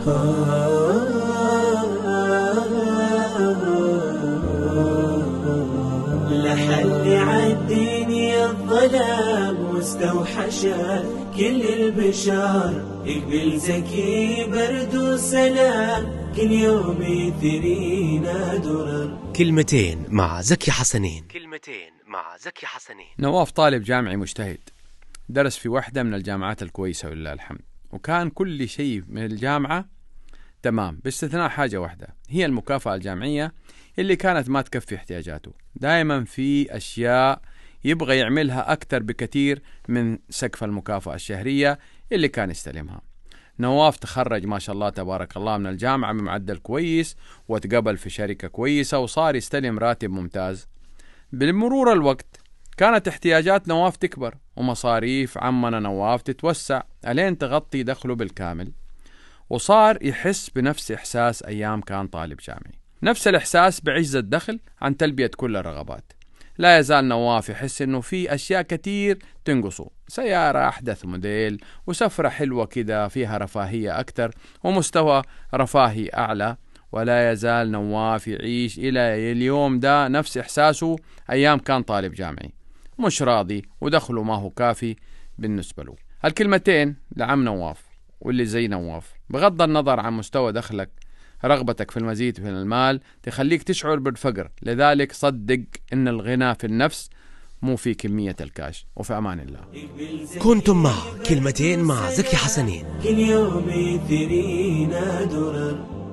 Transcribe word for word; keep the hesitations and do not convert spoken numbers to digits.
لحل عالدنيا الظلام واستوحشت كل البشر، يقبل زكي برد وسلام كل يوم يثرينا درر. كلمتين مع زكي حسنين. كلمتين مع زكي حسنين. نواف طالب جامعي مجتهد، درس في واحدة من الجامعات الكويسة ولله الحمد، وكان كل شيء من الجامعة تمام باستثناء حاجة واحدة، هي المكافأة الجامعية اللي كانت ما تكفي احتياجاته. دائما في أشياء يبغى يعملها أكتر بكثير من سقف المكافأة الشهرية اللي كان يستلمها. نواف تخرج ما شاء الله تبارك الله من الجامعة بمعدل كويس، وتقبل في شركة كويسة، وصار يستلم راتب ممتاز. بمرور الوقت كانت احتياجات نواف تكبر، ومصاريف عمنا نواف تتوسع ألين تغطي دخله بالكامل، وصار يحس بنفس إحساس أيام كان طالب جامعي، نفس الإحساس بعجز الدخل عن تلبية كل الرغبات. لا يزال نواف يحس إنه في أشياء كتير تنقصه، سيارة أحدث موديل، وسفرة حلوة كده فيها رفاهية أكتر، ومستوى رفاهي أعلى. ولا يزال نواف يعيش إلى اليوم ده نفس إحساسه أيام كان طالب جامعي، مش راضي ودخله ما هو كافي بالنسبة له. هالكلمتين لعم نواف واللي زي نواف، بغض النظر عن مستوى دخلك، رغبتك في المزيد من المال تخليك تشعر بالفقر، لذلك صدق إن الغنى في النفس مو في كمية الكاش. وفي أمان الله. كنتم مع كلمتين مع زكي حسنين. كل يوم يثرينا درر.